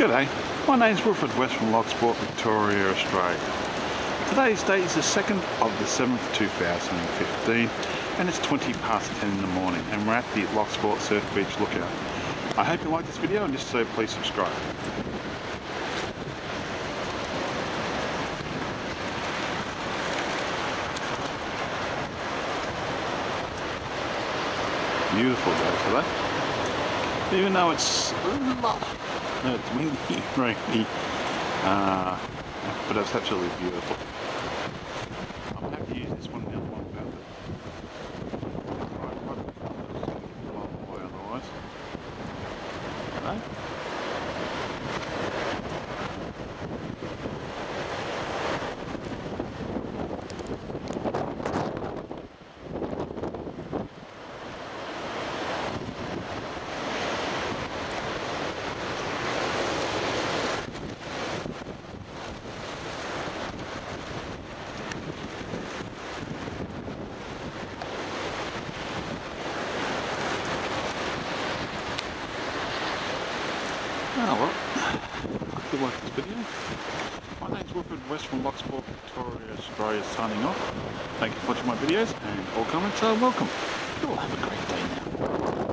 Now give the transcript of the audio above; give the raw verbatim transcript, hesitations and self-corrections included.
G'day, my name's Wilfred West from Loch, Victoria, Australia. Today's date is the second of the seventh two thousand fifteen and it's twenty past ten in the morning and we're at the Loch Surf Beach Lookout. I hope you like this video and if so please subscribe. Beautiful day today, even though it's it's windy, rainy, uh, but it's absolutely beautiful. I'm happy to use this one now. One about it. Right, otherwise. Hello? Oh well, I hope you like this video. My name's Wilfred West from Loch, Victoria, Australia, signing off. Thank you for watching my videos and all comments are welcome. You all have a great day now.